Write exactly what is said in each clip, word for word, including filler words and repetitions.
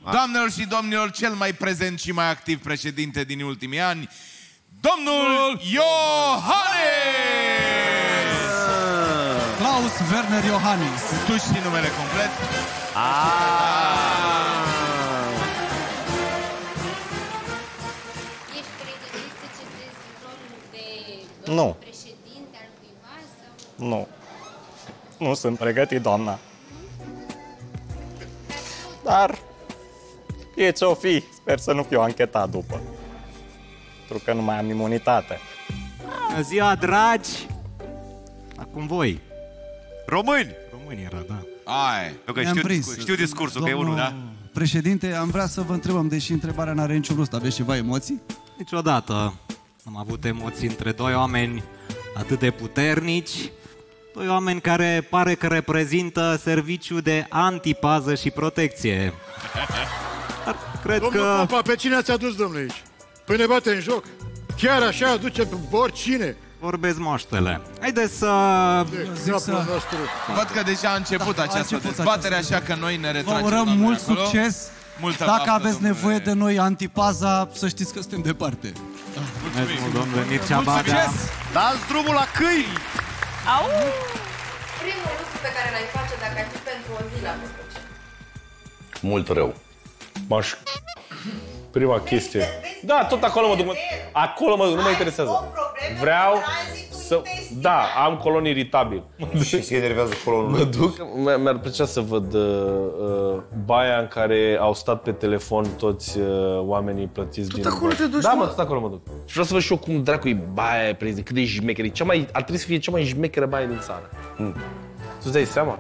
Doamnelor și domnilor, cel mai prezent și mai activ președinte din ultimii ani, domnul Iohannis! Klaus Werner Iohannis. Tu știi numele complet? Ești pregătit să cedezi rolul de Nu. președinte al cuiva sau... Nu. Nu sunt pregătit, doamna. Dar e ce-o fi. Sper să nu fiu anchetat după. Pentru că nu mai am imunitate. Bună ziua, dragi! Acum voi. Români! Români era, da. Ai. Eu că știu, discurs, știu discursul, că e unul, da? Președinte, am vrea să vă întrebăm, deși întrebarea n-are niciun rost, aveți ceva emoții? Niciodată am avut emoții între doi oameni atât de puternici, doi oameni care pare că reprezintă serviciu de antipază și protecție. Dar cred Domnul că... Popa, pe cine ați adus, domnule, aici? Păi ne bate în joc. Chiar așa aduce oricine. Vorbesc moștele. Haideți să... Să... Văd că deja a început Da, a această început dezbatere, această... așa că noi ne Vă retragem. urăm doamne, mult acolo. succes. Multă Dacă baftă, aveți domnule. nevoie de noi antipaza, să știți că suntem departe. Mulțumim, domnule Mircea Mult Badea. succes! Dați drumul la câini! Au! Primul lucru pe care l-ai face dacă ai fi pentru o zi la Cotroceni. Mult rău. M-aș... Prima chestie. Da, tot acolo mă duc. Mă... Acolo mă duc, nu mă interesează. Vreau să... Da, am colon iritabil. Și se enervează colonul. Mă duc. Mi-ar plăcea să văd uh, uh, baia în care au stat pe telefon toți uh, oamenii plătiți Tot din... acolo te duci, Da, mă? mă, tot acolo mă duc. Și vreau să văd și eu cum dracu e baia aia prins, cât de jmecheră. Cea mai... Ar trebui să fie cea mai jmecheră baie din țară. Mm. Tu-ți dai seama?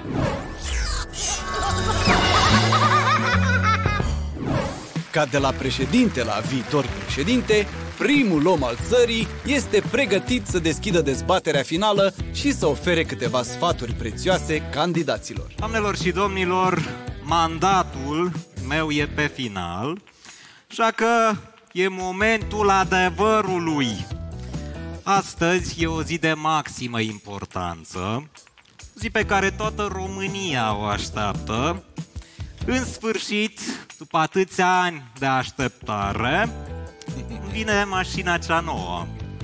Ca de la președinte la viitor președinte, primul om al țării este pregătit să deschidă dezbaterea finală și să ofere câteva sfaturi prețioase candidaților. Doamnelor și domnilor, mandatul meu e pe final, așa că e momentul adevărului. Astăzi e o zi de maximă importanță, zi pe care toată România o așteaptă. În sfârșit, după atâția ani de așteptare, vine mașina cea nouă.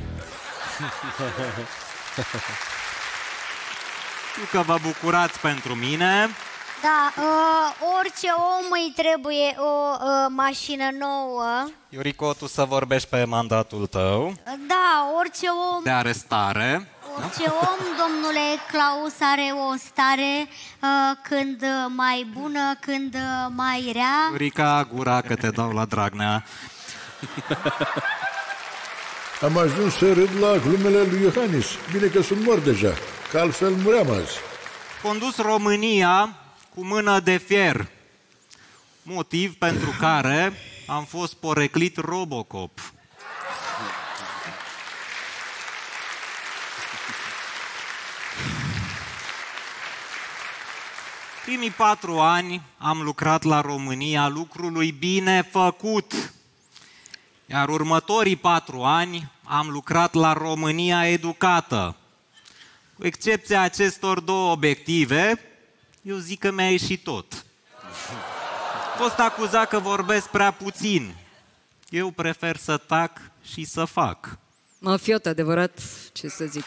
Știu că vă bucurați pentru mine. Da, uh, orice om îi trebuie o uh, mașină nouă. Iurico, tu să vorbești pe mandatul tău Da, orice om... de arestare. Orice om, domnule Klaus, are o stare uh, când mai bună, când mai rea. Iurica, gura că te dau la Dragnea. Am ajuns să râd la glumele lui Iohannis. Bine că sunt mort deja, că altfel muream azi. Condus România cu mână de fier. Motiv pentru care am fost poreclit Robocop. Primii patru ani am lucrat la România lucrului bine făcut. Iar următorii patru ani am lucrat la România educată. Cu excepția acestor două obiective, eu zic că mi-a ieșit tot. Am fost acuzat că vorbesc prea puțin. Eu prefer să tac și să fac. Mafiot adevărat, ce să zic.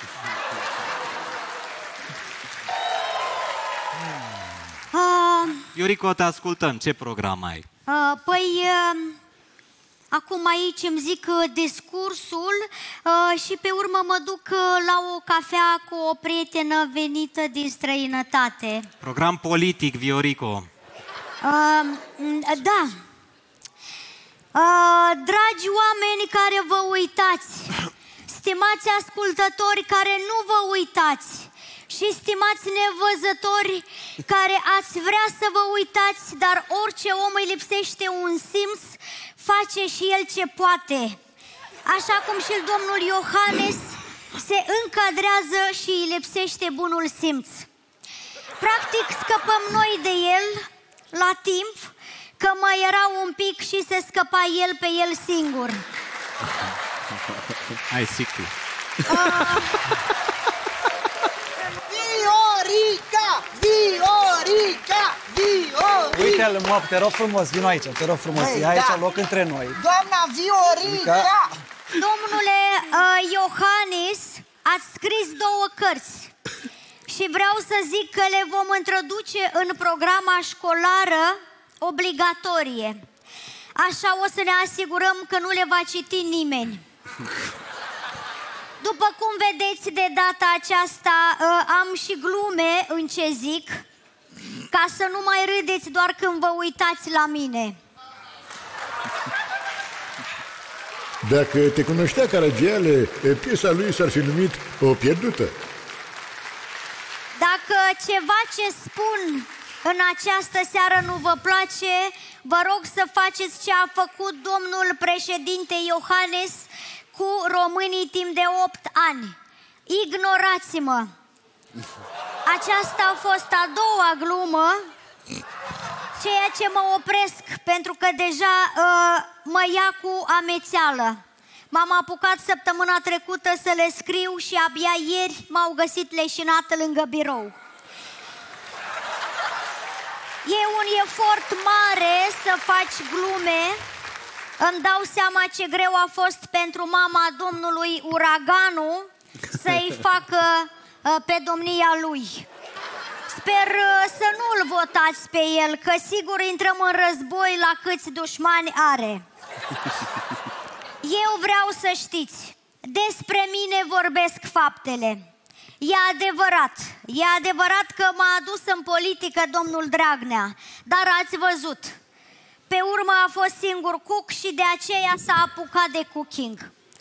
Uh, Iurico, te ascultăm. Ce program ai? uh, păi, uh, acum aici îmi zic uh, discursul uh, și pe urmă mă duc uh, la o cafea cu o prietenă venită din străinătate. Program politic, Viorico. Uh, da. Uh, dragi oameni care vă uitați, stimați ascultători care nu vă uitați și stimați nevăzători care ați vrea să vă uitați, dar orice om îi lipsește un simț, face și el ce poate. Așa cum și domnul Iohannis se încadrează și îi lipsește bunul simț. Practic scăpăm noi de el la timp, că mai era un pic și se scăpa el pe el singur. Hai, sic tu. Viorica! Viorica! Viorica! Cristel, mă, te rog frumos, vino aici, te rog frumos, Ei, e aici da. loc între noi. Doamna Viorica! Domnule uh, Iohannis, ați scris două cărți și vreau să zic că le vom introduce în programa școlară obligatorie. Așa o să ne asigurăm că nu le va citi nimeni. După cum vedeți, de data aceasta uh, am și glume în ce zic, ca să nu mai râdeți doar când vă uitați la mine. Dacă te cunoștea Caragiale, piesa lui s-ar fi numit O pierdută. Dacă ceva ce spun în această seară nu vă place, vă rog să faceți ce a făcut domnul președinte Iohannis cu românii timp de opt ani. Ignorați-mă! Aceasta a fost a doua glumă, ceea ce mă opresc, pentru că deja uh, mă ia cu amețeală. M-am apucat săptămâna trecută să le scriu și abia ieri m-au găsit leșinată lângă birou. E un efort mare să faci glume. Îmi dau seama ce greu a fost pentru mama domnului Uraganu să-i facă uh, pe domnia lui. Sper uh, să nu-l votați pe el, că sigur intrăm în război la câți dușmani are. Eu vreau să știți, despre mine vorbesc faptele. E adevărat, e adevărat că m-a adus în politică domnul Dragnea, dar ați văzut, pe urmă a fost singur cook și de aceea s-a apucat de cooking.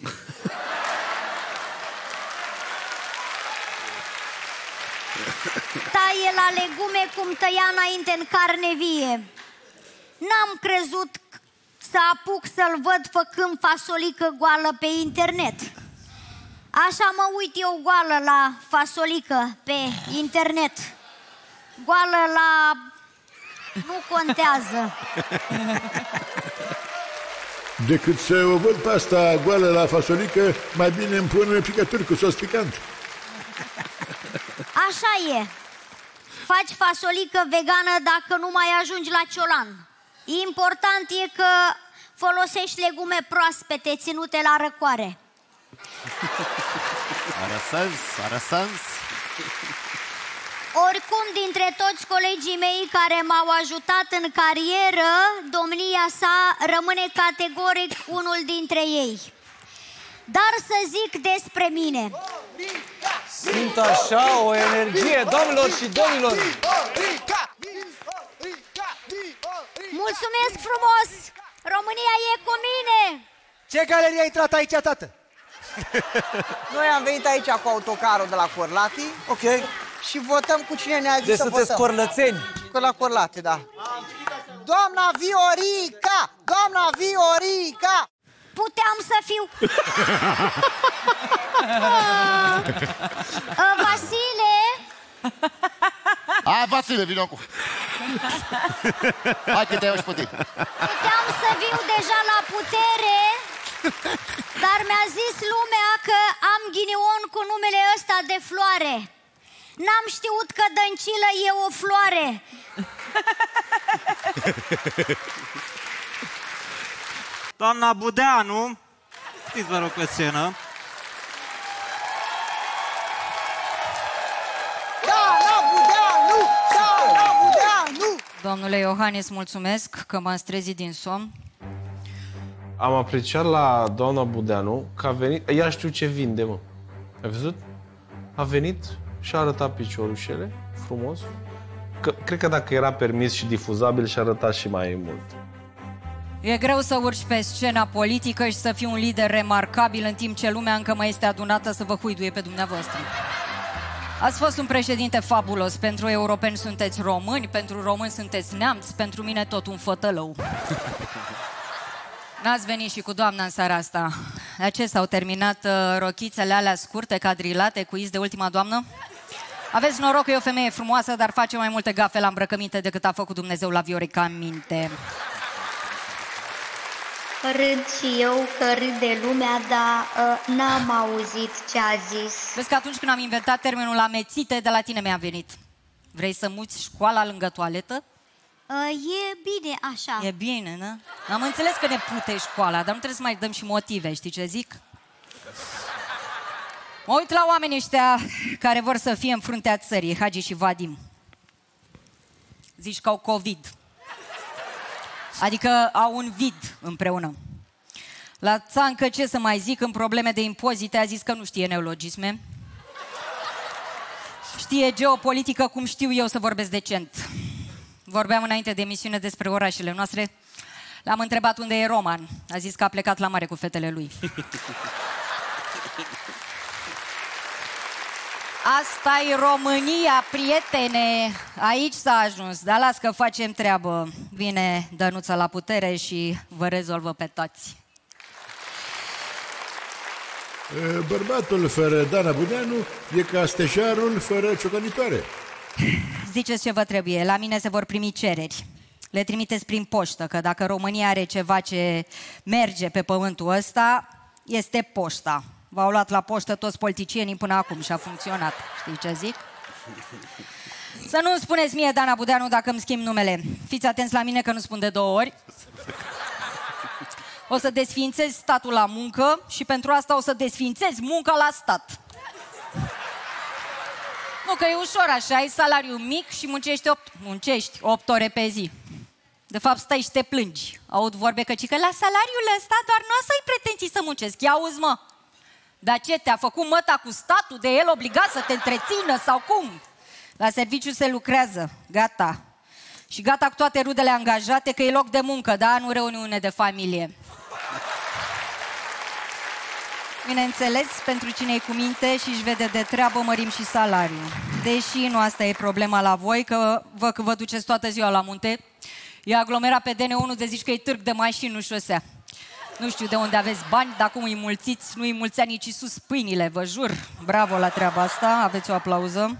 Taie la legume cum tăia înainte în carne vie. N-am crezut să apuc să-l văd făcând fasolică goală pe internet. Așa mă uit eu goală la fasolică pe internet. Goală la... nu contează. Decât să o văd pe asta goală la fasolică, mai bine îmi pun picături cu sos picant. Așa e. Faci fasolică vegană dacă nu mai ajungi la ciolan. Important e că folosești legume proaspete ținute la răcoare. Are sens, are sens. Oricum, dintre toți colegii mei care m-au ajutat în carieră, domnia sa rămâne categoric unul dintre ei. Dar să zic despre mine. Simt așa o energie, domnilor și domnilor! Mulțumesc frumos! România e cu mine! Ce galerie a intrat aici, tată? Noi am venit aici cu autocarul de la Corlati. Ok. Și votăm cu cine ne-a zis deci să votăm. sunteți corlățeni. Cu la Corlati, da. Doamna Viorica! Doamna Viorica! Puteam să fiu... uh, Vasile! Hai, Vasile, vino cu... Hai că te iau și pe tine. Puteam să viu deja la putere, dar mi-a zis lumea că am ghinion cu numele ăsta de floare. N-am știut că dăncilă e o floare. Doamna Budeanu, știți, vă rog, pe scenă. Doamna Budeanu! Doamna Budeanu! Domnule Iohannis, mulțumesc că m-ați trezit din somn. Am apreciat la doamna Budeanu că a venit... Ea știu ce vinde, mă. Ai văzut? A venit și a arătat piciorușele, frumos. Că, cred că dacă era permis și difuzabil și-a arătat și mai mult. E greu să urci pe scena politică și să fii un lider remarcabil în timp ce lumea încă mai este adunată să vă huiduie pe dumneavoastră. Ați fost un președinte fabulos. Pentru europeni sunteți români, pentru români sunteți neamți, pentru mine tot un fătălău. N-ați venit și cu doamna în seara asta. De ce s-au terminat uh, rochițele alea scurte, cadrilate, cu iz de ultima doamnă? Aveți noroc că e o femeie frumoasă, dar face mai multe gafe la îmbrăcăminte decât a făcut Dumnezeu la Viorica în minte. Râd și eu că râde lumea, dar uh, n-am auzit ce a zis. Vezi că atunci când am inventat termenul amețite, de la tine mi-a venit. Vrei să muți școala lângă toaletă? E bine așa. E bine, nu? Am înțeles că ne pute școala, dar nu trebuie să mai dăm și motive, știi ce zic? Mă uit la oamenii ăștia care vor să fie în fruntea țării, Hagi și Vadim. Zici că au COVID. Adică au un vid împreună. La Țancă, ce să mai zic, în probleme de impozite, a zis că nu știe neologisme. Știe geopolitică cum știu eu să vorbesc decent. Vorbeam înainte de emisiune despre orașele noastre. L-am întrebat unde e Roman. A zis că a plecat la mare cu fetele lui. Asta e România, prietene. Aici s-a ajuns. Dar las că facem treabă. Vine Dănuța la putere și vă rezolvă pe toți. Bărbatul fără Dana Budeanu e ca stejarul fără ciocănitoare. Ziceți ce vă trebuie. La mine se vor primi cereri. Le trimiteți prin poștă, că dacă România are ceva ce merge pe pământul ăsta, este poșta. V-au luat la poștă toți politicienii până acum și a funcționat. Știi ce zic? Să nu-mi spuneți mie, Dana Budeanu, dacă îmi schimb numele. Fiți atenți la mine că nu spun de două ori. O să desființez statul la muncă și pentru asta o să desființez munca la stat. Nu, că e ușor așa, ai salariu mic și muncești opt, muncești opt ore pe zi. De fapt, stai și te plângi. Aud vorbe că, că la salariul ăsta doar nu o să ai pretenții să muncesc. Ia auzi, mă. Dar ce, te-a făcut măta cu statul de el obligat să te întrețină sau cum? La serviciu se lucrează, gata. Și gata cu toate rudele angajate, că e loc de muncă, da? Nu reuniune de familie. Bineînțeles, pentru cine e cu minte și își vede de treabă, mărim și salariul. Deși nu asta e problema la voi, că vă, că vă duceți toată ziua la munte. E aglomerat pe D N unu de zici că e târg de mașini, nu șosea. Nu știu de unde aveți bani, dar cum îi mulțiți, nu îi mulțea nici Iisus pâinile, vă jur. Bravo la treaba asta, aveți o aplauză.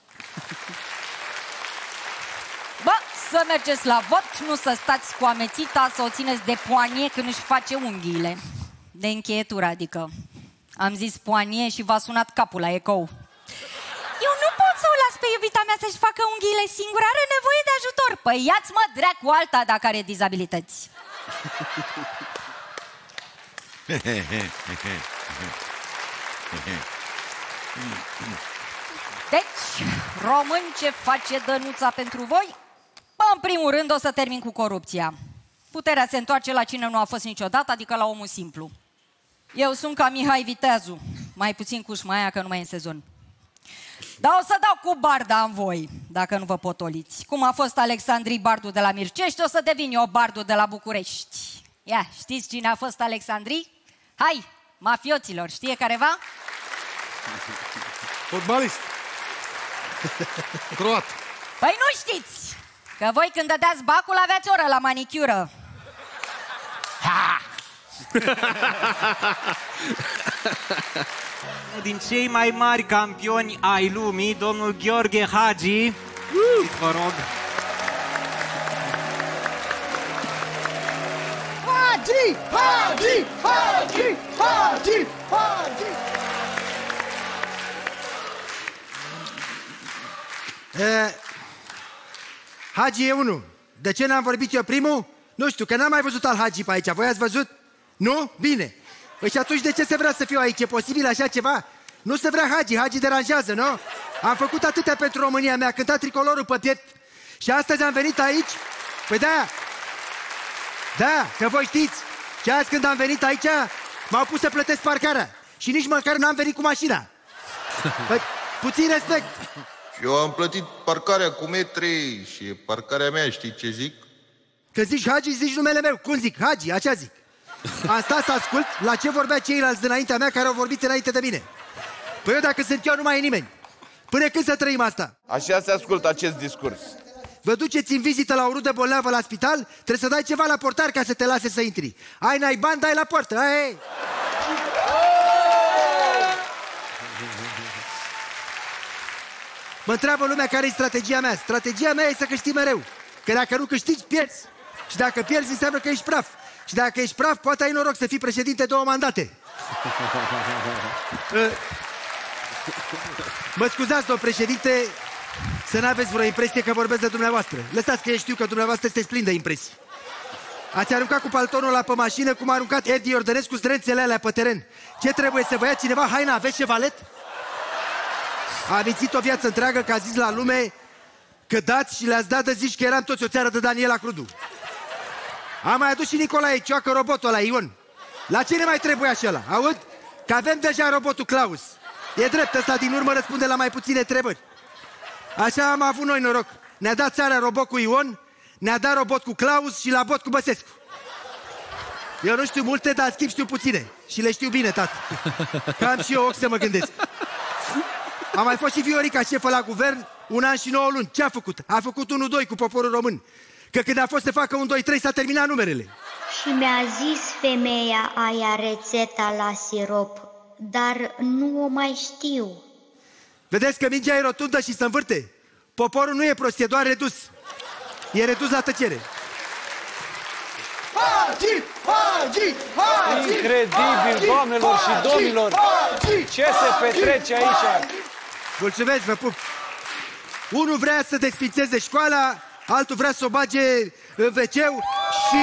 Bă, să mergeți la vot, nu să stați cu amețita, să o țineți de poanie când își face unghiile. De încheietură, adică. Am zis poanie și v-a sunat capul la ecou. Eu nu pot să o las pe iubita mea să-și facă unghiile singură, are nevoie de ajutor. Păi ia-ți mă dracu alta dacă are dizabilități. Deci, români, ce face Dănuța pentru voi? Bă, în primul rând o să termin cu corupția. Puterea se întoarce la cine nu a fost niciodată, adică la omul simplu. Eu sunt ca Mihai Viteazu, mai puțin cu șmaia că nu mai e în sezon. Dar o să dau cu barda în voi, dacă nu vă potoliți. Cum a fost Alexandrii Bardu de la Mircești, o să devin eu Bardu de la București. Ia, știți cine a fost Alexandrii? Hai, mafioților, știe careva? Fotbalist. Croat. Păi nu știți, că voi când dădeați bacul aveați oră la manicură. Ha! Din cei mai mari campioni ai lumii, domnul Gheorghe Hagi. Vă rog. Hagi! Hagi! Hagi! Hagi! Hagi! Uh, Hagi e unul. De ce n-am vorbit eu primul? Nu știu, că n-am mai văzut al Hagi pe aici. Voi ați văzut? Nu? Bine. Păi și atunci de ce se vrea să fiu aici? E posibil așa ceva? Nu se vrea Hagi, Hagi deranjează, nu? Am făcut atâtea pentru România, mi-a cântat tricolorul pe piept și astăzi am venit aici. Păi da, da, că voi știți. Și azi când am venit aici, m-au pus să plătesc parcarea și nici măcar n-am venit cu mașina. Păi, puțin respect. Eu am plătit parcarea cu metri și parcarea mea, știi ce zic? Că zici Hagi, zici numele meu. Cum zic? Hagi, așa zic. Am stat să ascult la ce vorbea ceilalți dinaintea mea care au vorbit înainte de mine. Păi eu dacă sunt eu nu mai e nimeni. Până când să trăim asta? Așa se ascultă acest discurs. Vă duceți în vizită la o rudă bolnavă la spital, trebuie să dai ceva la portar ca să te lase să intri. Ai, n-ai bani, dai la poartă. Ai. Mă întreabă lumea care e strategia mea. Strategia mea e să câștigi mereu. Că dacă nu câștigi, pierzi. Și dacă pierzi, înseamnă că ești praf. Și dacă ești praf, poate ai noroc să fii președinte două mandate. Mă scuzați, domn președinte, Să n-aveți vreo impresie că vorbesc de dumneavoastră. Lăsați că eu știu că dumneavoastră este plin de impresii. Ați aruncat cu paltonul ăla pe mașină cum a aruncat Edi Iordănescu zdrențele alea pe teren. Ce trebuie, să vă ia cineva haina? Aveți șevalet? A amințit o viață întreagă că a zis la lume că dați și le-ați dat de zici că eram toți o țară de Daniela Crudu. A mai adus și Nicolae Cioacă robotul ăla, Ion. La ce ne mai trebuie așa ăla? Aud? Că avem deja robotul Claus. E drept, ăsta din urmă răspunde la mai puține întrebări. Așa am avut noi noroc. Ne-a dat țara robot cu Ion, ne-a dat robot cu Claus și la bot cu Băsescu. Eu nu știu multe, dar în schimb știu puține. Și le știu bine, tată. Că am și eu ochi să mă gândesc. A mai fost și Viorica șefă la guvern un an și nouă luni. Ce a făcut? A făcut unu doi cu poporul român. Că când a fost să facă unu doi trei s-a terminat numerele. Și mi-a zis femeia aia rețeta la sirop, dar nu o mai știu. Vedeți că mingea e rotundă și se învârte? Poporul nu e prost, e doar redus. E redus la tăcere. Hagi! Hagi! Hagi! Incredibil, doamnelor și domnilor! Ce se petrece aici? Mulțumesc, vă pup! Unul vrea să desfințeze școala, altul vrea să o bage în veceu și...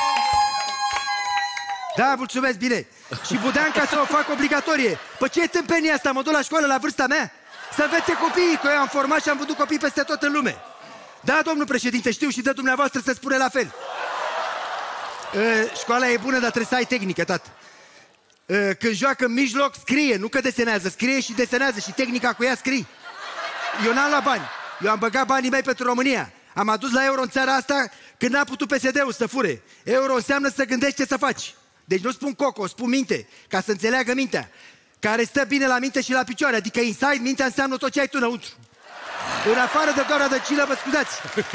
Da, mulțumesc, bine! Și Budeanca să o fac obligatorie. Păi ce e tâmpenia asta? Mă duc la școală la vârsta mea? Să învețe copiii, că eu am format și am văzut copii peste tot în lume. Da, domnul președinte, știu și de dumneavoastră să spune la fel. Uh, școala e bună, dar trebuie să ai tehnică, tată. Uh, când joacă în mijloc, scrie, nu că desenează. Scrie și desenează și tehnica cu ea scrie. Eu n-am luat bani. Eu am băgat banii mei pentru România. Am adus la euro în țara asta când n-a putut P S D-ul să fure. Euro înseamnă să gândești ce să faci. Deci nu spun coco, spun minte, ca să înțeleagă mintea. Care stă bine la minte și la picioare. Adică inside, mintea înseamnă tot ce ai tu înăuntru. În afară de doar rădăcină, vă scuzați.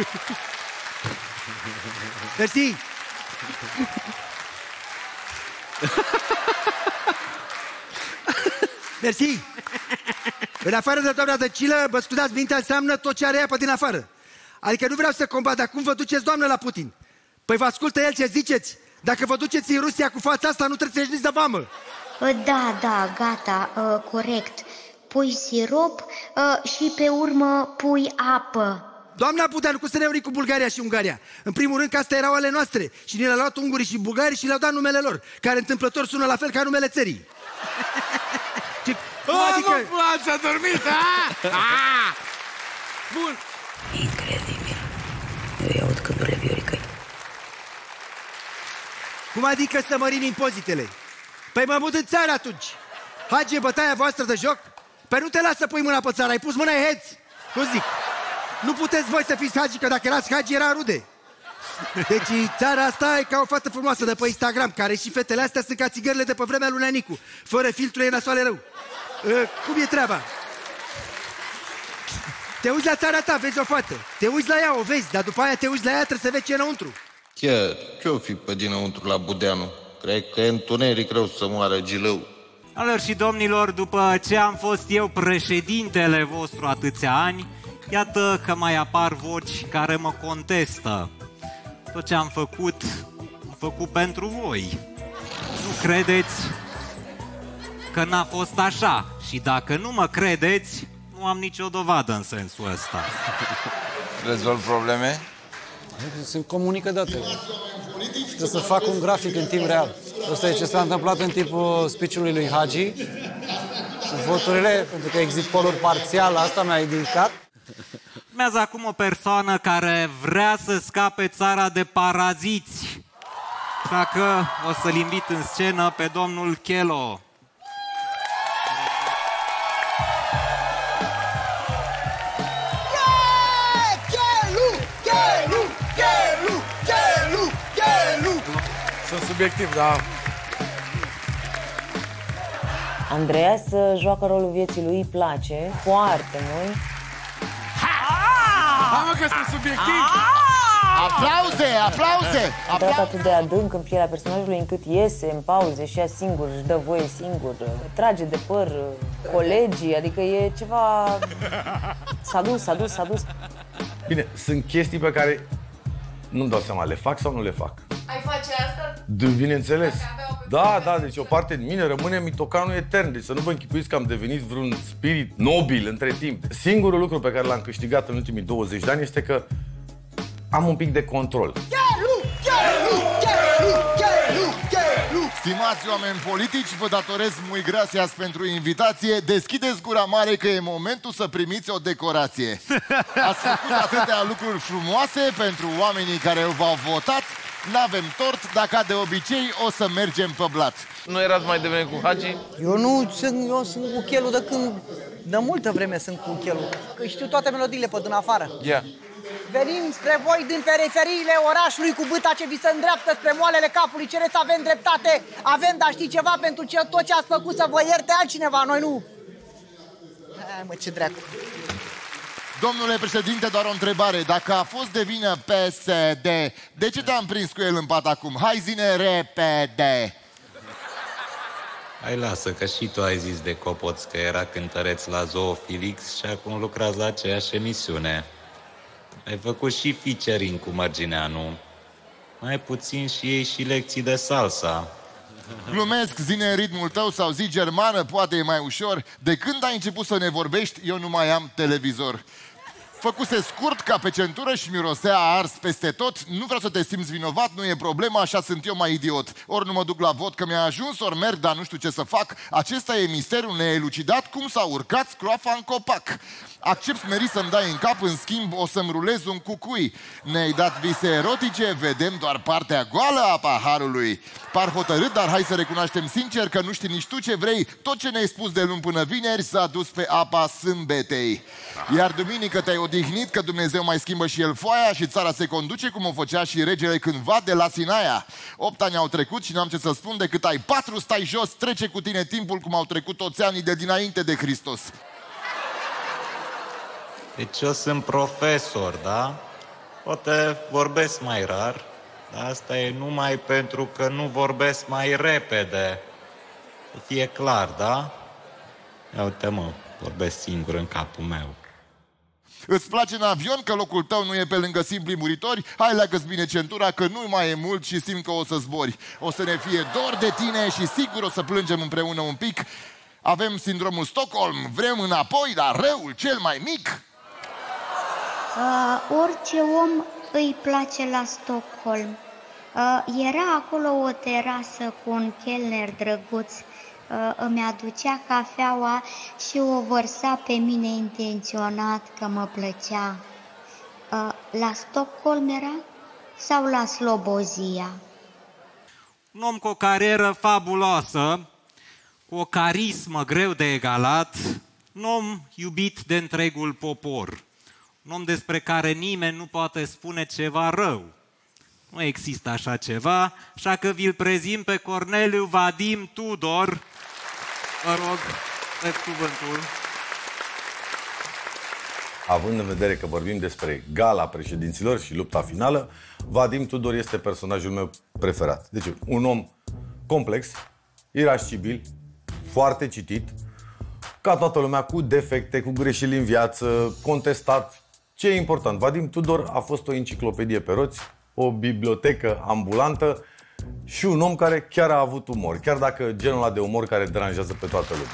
Mersi. Mersi. În afară de doamna Dăcilă, vă scuzați, mintea înseamnă tot ce are ea pe din afară. Adică nu vreau să combat, dar cum vă duceți, doamnă, la Putin? Păi vă ascultă el ce ziceți. Dacă vă duceți în Rusia cu fața asta, nu trebuie să ieșiți de vamă. Da, da, gata, uh, corect. Pui sirop uh, și pe urmă pui apă. Doamna Budeanu, cum să ne unim cu Bulgaria și Ungaria? În primul rând că astea erau ale noastre și ne le-au luat ungurii și bulgarii și le-au dat numele lor, care întâmplător sună la fel ca numele țării. Ce... O, adică... mă, place, a dormit, a? a? Bun. Incredibil. Eu îi aud gândurile Vioricăi. Cum adică să mărim impozitele? Păi mă mut în țară atunci. Hagi, e bătaia voastră de joc? Păi nu te las să pui mâna pe țară, ai pus mâna în heads. Nu zic. Nu puteți voi să fiți hagi, că dacă erați hagi, era rude. Deci țara asta e ca o fată frumoasă de pe Instagram, care și fetele astea sunt ca țigările de pe vremea lui Neanicu. Fără filtru e nasoale rău. Uh, cum e treaba? Te uiți la țara ta, vezi o fată. Te uiți la ea, o vezi, dar după aia te uiți la ea, trebuie să vezi ce e înăuntru. Chiar, ce-o fi pe dinăuntru la Budeanu? Cred că e întuneric rău să moară Gilău. Doamnelor și domnilor, după ce am fost eu președintele vostru atâția ani, iată că mai apar voci care mă contestă. Tot ce am făcut, am făcut pentru voi. Nu credeți că n-a fost așa. Și dacă nu mă credeți, nu am nicio dovadă în sensul ăsta. Rezolv probleme? Se comunică datele. Trebuie să fac un grafic în timp real. Asta e ce s-a întâmplat în timpul speech-ului lui Hagi. Voturile, pentru că exit poluri parțial, asta mi-a indicat. Urmează acum o persoană care vrea să scape țara de paraziți. Așa că o să-l invit în scenă pe domnul Chelo. Sunt subiectiv, da. Andreas joacă rolul vieții lui, îi place foarte mult. Ha, mă, că sunt subiectiv! Aplauze, aplauze! A intrat atât de adânc în pielea personajului încât iese în pauze și ea singur, își dă voie singur, trage de păr colegii, adică e ceva... S-a dus, s-a dus, s-a dus. Bine, sunt chestii pe care nu-mi dau seama, le fac sau nu le fac? Ai face asta? De, bineînțeles. Da, da, deci o parte din mine rămâne mitocanul etern. Deci să nu vă închipuiți că am devenit vreun spirit nobil între timp. Singurul lucru pe care l-am câștigat în ultimii douăzeci de ani este că am un pic de control. Stimați oameni politici, vă datorez mui gracias pentru invitație. Deschideți gura mare că e momentul să primiți o decorație. Ați făcut atâtea lucruri frumoase pentru oamenii care v-au votat. N-avem tort, dar ca de obicei o să mergem pe blat. Nu erați mai devreme cu Hagi? Eu nu sunt, eu sunt cu chelul de când... De multă vreme sunt cu chelul. Că știu toate melodiile pe din afară. Ia. Yeah. Venim spre voi din periferiile orașului cu bâta ce vi se îndreaptă spre moalele capului. Cereți, avem dreptate, avem, dar știi ceva, pentru ce, tot ce ați făcut să vă ierte altcineva, noi nu. Hai, mă, ce dracu. Domnule președinte, doar o întrebare. Dacă a fost de vină P S D, de ce te-am prins cu el în pat acum? Hai, zine repede! Hai, lasă, că și tu ai zis de Copoț că era cântăreț la Zoofilix și acum lucrați la aceeași emisiune. Ai făcut și featuring cu Mărgineanu. Mai puțin și ei și lecții de salsa. Glumesc, zine în ritmul tău sau zi germană, poate e mai ușor. De când ai început să ne vorbești, eu nu mai am televizor. Făcuse scurt ca pe centură și mirosea ars peste tot. Nu vreau să te simți vinovat, nu e problema, așa sunt eu mai idiot. Ori nu mă duc la vot că mi-a ajuns, ori merg, dar nu știu ce să fac. Acesta e misterul neelucidat, cum s-a urcat scroafa în copac. Accept smerit să-mi dai în cap, în schimb o să-mi rulez un cucui. Ne-ai dat vise erotice, vedem doar partea goală a paharului. Par hotărât, dar hai să recunoaștem sincer că nu știi nici tu ce vrei. Tot ce ne-ai spus de luni până vineri s-a dus pe apa sâmbetei. Iar duminică te-ai odihnit că Dumnezeu mai schimbă și el foaia și țara se conduce cum o făcea și regele cândva de la Sinaia. Opt ani au trecut și n-am ce să spun decât ai patru, stai jos, trece cu tine timpul cum au trecut toți anii de dinainte de Hristos. Deci eu sunt profesor, da? Poate vorbesc mai rar, dar asta e numai pentru că nu vorbesc mai repede. Să fie clar, da? Ia uite, mă, vorbesc singur în capul meu. Îți place în avion că locul tău nu e pe lângă simpli muritori? Hai, leagă-ți bine centura că nu mai e mult și simt că o să zbori. O să ne fie dor de tine și sigur o să plângem împreună un pic. Avem sindromul Stockholm, vrem înapoi, dar răul cel mai mic. Uh, orice om îi place la Stockholm. Uh, era acolo o terasă cu un chelner drăguț. Uh, îmi aducea cafeaua și o vărsa pe mine intenționat că mă plăcea. Uh, la Stockholm era sau la Slobozia? Un om cu o carieră fabuloasă, cu o carismă greu de egalat, un om iubit de întregul popor. Un om despre care nimeni nu poate spune ceva rău. Nu există așa ceva, așa că vi-l prezint pe Corneliu Vadim Tudor. Vă rog, aveți cuvântul. Având în vedere că vorbim despre gala președinților și lupta finală, Vadim Tudor este personajul meu preferat. Deci, un om complex, irascibil, foarte citit, ca toată lumea, cu defecte, cu greșeli în viață, contestat. Ce e important? Vadim Tudor a fost o enciclopedie pe roți, o bibliotecă ambulantă și un om care chiar a avut umor, chiar dacă genul ăla de umor care deranjează pe toată lumea.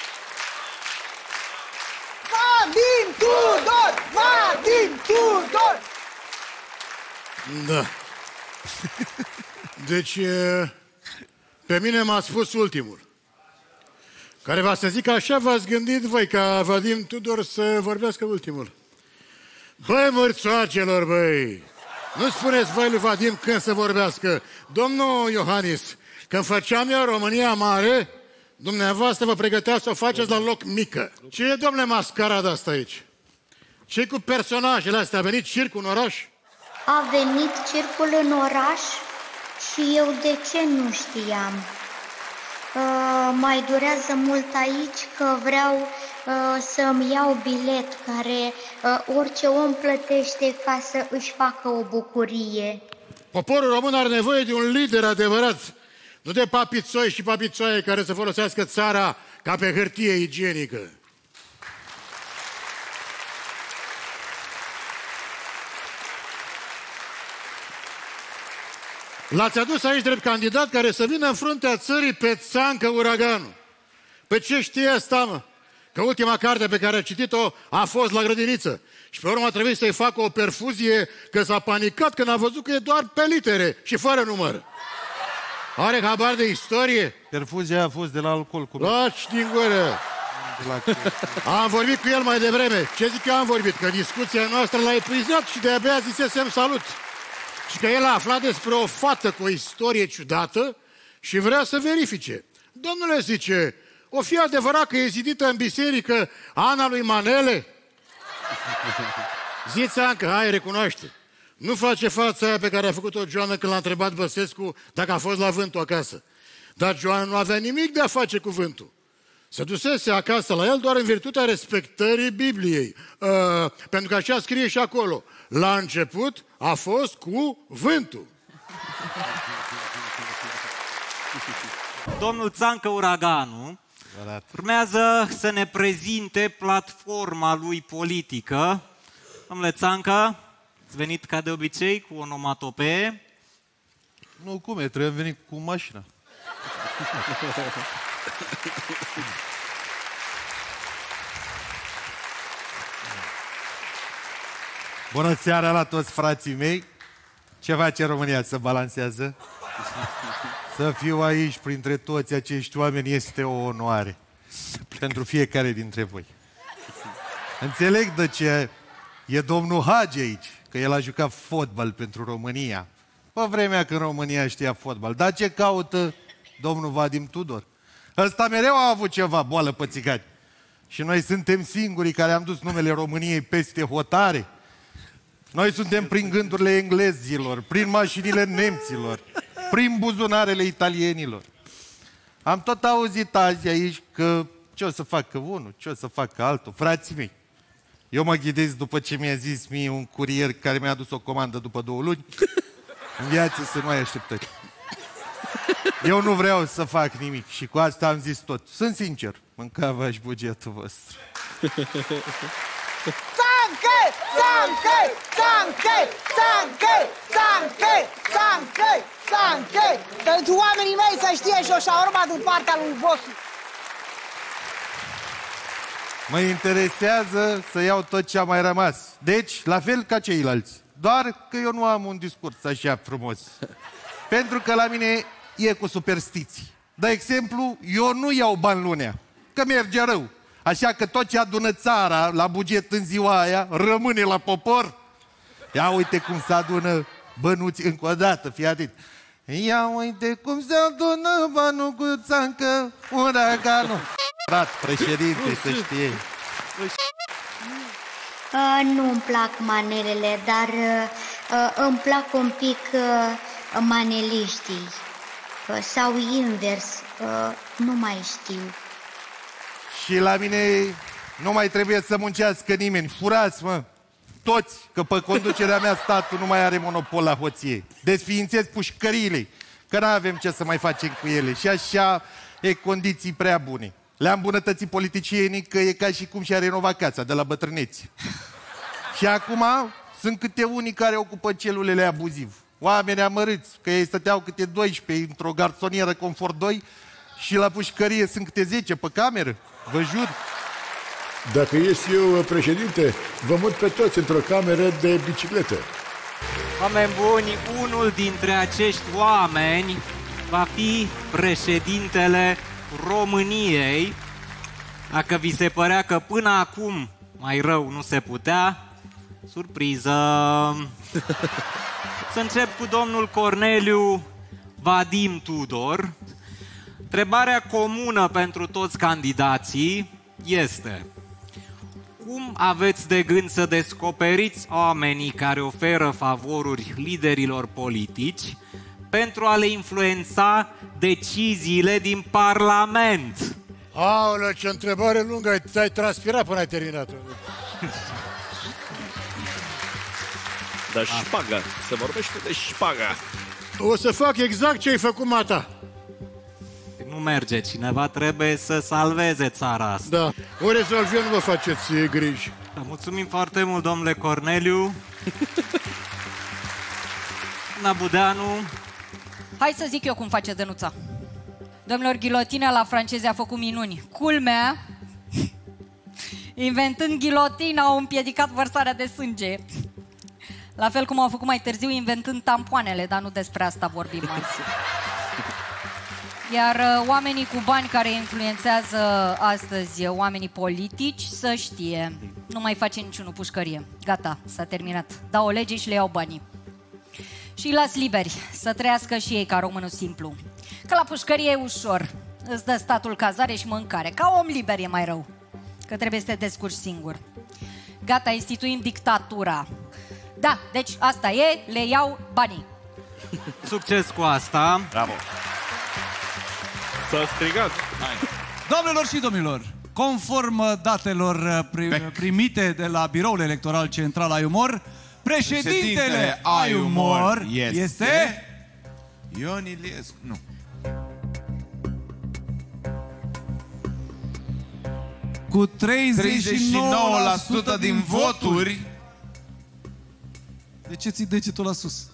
Vadim Tudor! Vadim Tudor! Da. Deci, pe mine m-a spus ultimul. Care va să zic așa v-ați gândit voi ca Vadim Tudor să vorbească ultimul. Băi, mărțoacelor, băi! Nu spuneți voi lui Vadim când să vorbească. Domnul Iohannis, când făceam eu România Mare, dumneavoastră vă pregăteați să o faceți la loc mică. Ce e, domnule, mascarada asta aici? Ce cu personajele astea? A venit circul în oraș? A venit circul în oraș și eu de ce nu știam. Uh, mai durează mult aici că vreau uh, să-mi iau bilet care uh, orice om plătește ca să își facă o bucurie. Poporul român are nevoie de un lider adevărat, nu de papițoi și papițoaie care să folosească țara ca pe hârtie igienică. L-ați adus aici drept candidat care să vină în fruntea țării pe Țancă Uraganu. Pe ce știe asta, mă? Că ultima carte pe care a citit-o a fost la grădiniță. Și pe urmă a trebuit să-i facă o perfuzie, că s-a panicat când a văzut că e doar pe litere și fără număr. Are habar de istorie? Perfuzia a fost de la alcool. Cu... Laci din gură! Am vorbit cu el mai devreme. Ce zic eu am vorbit? Că discuția noastră l-a epuizat și de-abia zisesem salut. Și că el a aflat despre o fată cu o istorie ciudată și vrea să verifice. Domnule, zice, o fi adevărat că e zidită în biserică Ana lui Manele? Zi-ți, Ancă, hai, recunoaște. Nu face fața aia pe care a făcut-o Joana când l-a întrebat Băsescu dacă a fost la vântul acasă. Dar Joana nu avea nimic de a face cu vântul. Se dusese acasă la el doar în virtutea respectării Bibliei. Uh, pentru că așa scrie și acolo. La început a fost cu vântul. Domnul Țancă Uraganu urmează să ne prezinte platforma lui politică. Domnule Țancă, ați venit ca de obicei cu onomatopee? Nu, cum e? Trebuie venit cu mașina. Bună seara la toți frații mei. Ce face România? Se balansează? Să fiu aici printre toți acești oameni este o onoare pentru fiecare dintre voi. Înțeleg de ce e domnul Hagi aici, că el a jucat fotbal pentru România. Pe vremea când România știa fotbal. Dar ce caută domnul Vadim Tudor? Ăsta mereu a avut ceva boală pe țigani. Și noi suntem singurii care am dus numele României peste hotare. Noi suntem prin gândurile englezilor, prin mașinile nemților, prin buzunarele italienilor. Am tot auzit azi aici că ce o să facă unul, ce o să facă altul. Frații mei, eu mă ghidez după ce mi-a zis mie un curier care mi-a adus o comandă după două luni. În viață să nu ai așteptări. Eu nu vreau să fac nimic și cu asta am zis tot. Sunt sincer, mâncava-și bugetul vostru. Țancă! Țancă! Țancă! Țancă! Țancă! Țancă! Țancă! Pentru oamenii mei să știe și o șaorma din partea lui vostru. Mă interesează să iau tot ce a mai rămas. Deci, la fel ca ceilalți. Doar că eu nu am un discurs așa frumos. Pentru că la mine e cu superstiții. De exemplu, eu nu iau bani lunea, că merge rău. Așa că tot ce adună țara la buget în ziua aia rămâne la popor. Ia uite cum se adună bănuți încă o dată, fii atent. Ia uite cum se adună banul cu Țancă Uraganu. Frat, președinte, să știe. Uh, nu-mi plac manelele, dar uh, îmi plac un pic uh, maneliștii. Uh, sau invers, uh, nu mai știu. Și la mine nu mai trebuie să muncească nimeni. Furați, mă, toți, că pe conducerea mea statul nu mai are monopol la hoție. Desființez pușcăriile, că nu avem ce să mai facem cu ele. Și așa e condiții prea bune. Le-am îmbunătățit politicienii că e ca și cum și-a renovat casa de la bătrâneți. Și acum sunt câte unii care ocupă celulele abuziv. Oameni amărâți, că ei stăteau câte doisprezece într-o garsonieră confort doi și la pușcărie sunt câte zece pe cameră. Vă jur. Dacă ies eu președinte, vă mut pe toți într-o cameră de bicicletă. Oameni buni, unul dintre acești oameni va fi președintele României. Dacă vi se părea că până acum mai rău nu se putea, surpriză! Să încep cu domnul Corneliu Vadim Tudor. Întrebarea comună pentru toți candidații este: cum aveți de gând să descoperiți oamenii care oferă favoruri liderilor politici pentru a le influența deciziile din Parlament? Aoleu, ce întrebare lungă, ai, ai transpirat până ai terminat-o. De șpagă, se vorbește de șpagă. O să fac exact ce ai făcut mata. Nu merge, cineva trebuie să salveze țara asta. Da, o rezolv eu, nu vă faceți griji. Da, mulțumim foarte mult, domnule Corneliu. Doamna Budeanu, Hai să zic eu cum face Dănuța. Domnilor, ghilotina la francezi a făcut minuni. Culmea, inventând ghilotina, au împiedicat vărsarea de sânge. La fel cum au făcut mai târziu inventând tampoanele, dar nu despre asta vorbim azi. Iar uh, oamenii cu bani care influențează astăzi oamenii politici, să știe, nu mai face niciunul pușcărie. Gata, s-a terminat. Dau o lege și le iau banii. Și îi las liberi, să trăiască și ei ca românul simplu. Că la pușcărie e ușor. Îți dă statul cazare și mâncare. Ca om liber e mai rău. Că trebuie să te descurci singur. Gata, instituim dictatura. Da, deci asta e, le iau banii. Succes cu asta. Bravo. S-a strigat. Doamnelor și domnilor, conform datelor primite de la Biroul Electoral Central Aiumor, președintele Aiumor este... este... Ion Iliescu, nu. Cu treizeci și nouă la sută din voturi. De ce ții degetul la sus?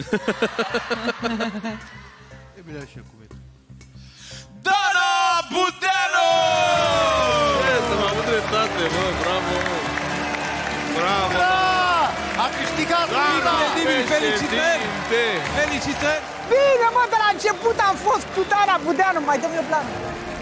E bine așa cum e. Dana Budeanu! Să m-am avut dreptate, mă, bravo! Bravo! A câștigat! Bine, Dimi, felicitări! Felicitări! Bine, mă, de la început am fost cu Dana Budeanu, mai dăm eu planul.